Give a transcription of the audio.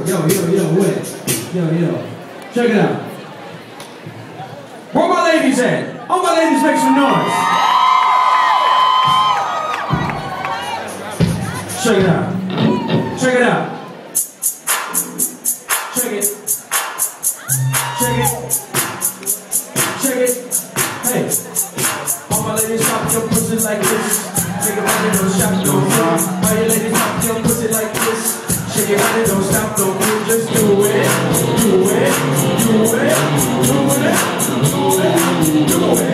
Yo. Check it out. Where my ladies at? All my ladies make some noise. Check it out. Check it out. Check it. Check it. Check it. Hey. All my ladies pop your pussy like this. Shake it right, don't stop, don't move. All your ladies pop your pussy like this. Shake it right, don't stop, don't move. Just do it. Do it. Do it. Do it. Do it. Do it.